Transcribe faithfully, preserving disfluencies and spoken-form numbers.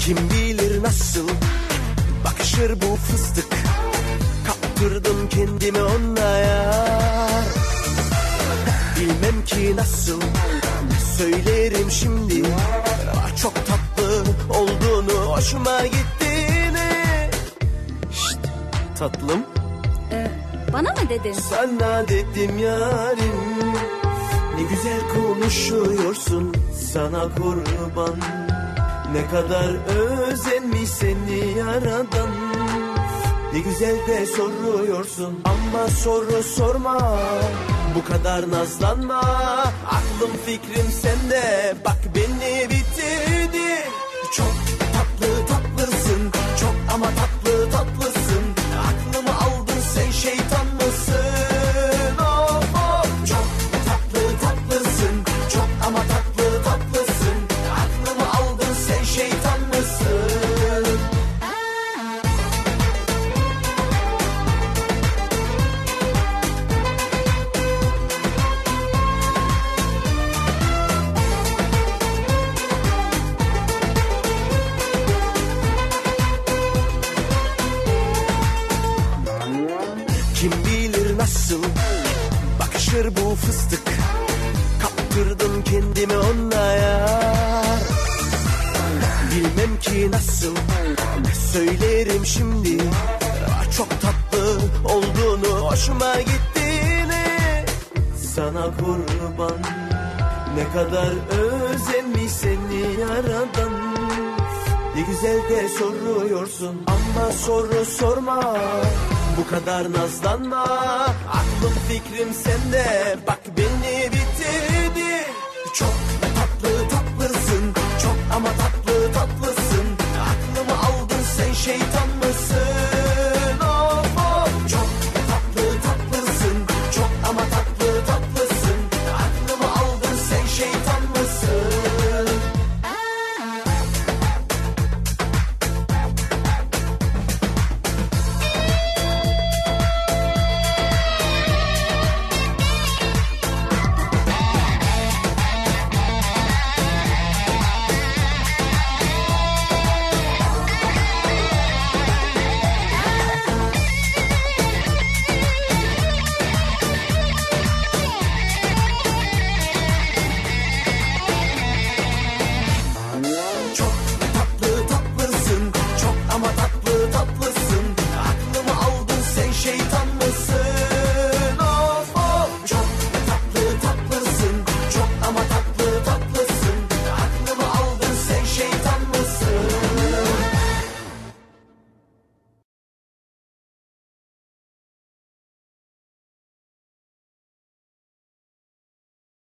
Kim bilir nasıl bakışır bu fıstık, kaptırdım kendimi ona yar. Bilmem ki nasıl söylerim şimdi, çok tatlı olduğunu, hoşuma gittiğini. Şşt tatlım. Ee, bana mı dedin? Sana dedim yarim. Ne güzel konuşuyorsun, sana kurban. Ne kadar özenmiş seni yaradan. Ne güzel de soruyorsun ama soru sorma. Bu kadar nazlanma, aklım fikrim sende. Bak beni bitirdi. Çok tatlı tatlısın, çok ama tatlı tatlısın. Aklımı aldın sen, şeytan mısın? Oh, oh. Çok tatlı tatlısın, çok ama tatlı tatlısın. Aklımı aldın sen, şeytan mısın? Kim bilir nasıl bakışır bu fıstık, kaptırdım kendimi ona yar. Bilmem ki nasıl söylerim şimdi, çok tatlı olduğunu, hoşuma gittiğini. Sana kurban, ne kadar özenmiş seni yaradan. Ne güzel de soruyorsun ama soru sorma. Bu kadar nazlanma, aklım fikrim sende. Bak